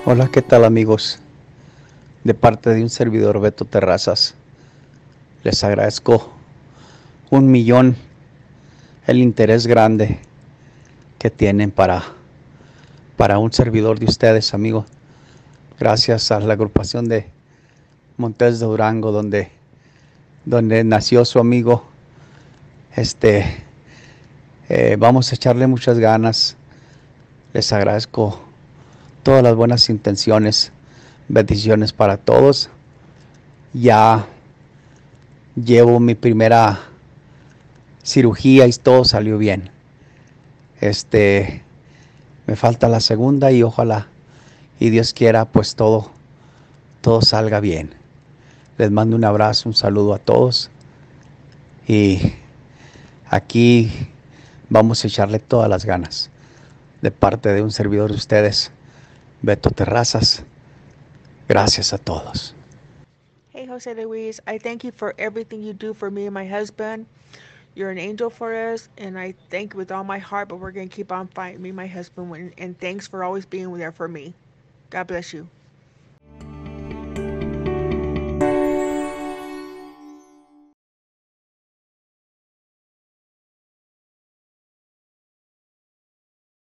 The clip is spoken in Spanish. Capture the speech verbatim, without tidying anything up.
Hola, ¿qué tal amigos? De parte de un servidor Beto Terrazas, les agradezco un millón el interés grande que tienen para, para un servidor de ustedes, amigos. Gracias a la agrupación de Montes de Durango, donde, donde nació su amigo. Este, eh, vamos a echarle muchas ganas. Les agradezco todas las buenas intenciones, bendiciones para todos. Ya llevo mi primera cirugía y todo salió bien. Este, me falta la segunda y ojalá y Dios quiera pues todo, todo salga bien. Les mando un abrazo, un saludo a todos y aquí vamos a echarle todas las ganas de parte de un servidor de ustedes, Beto Terrazas. Gracias a todos. Hey, Jose Luis, I thank you for everything you do for me and my husband. You're an angel for us, and I thank you with all my heart, but we're going to keep on fighting, me and my husband, and thanks for always being there for me. God bless you.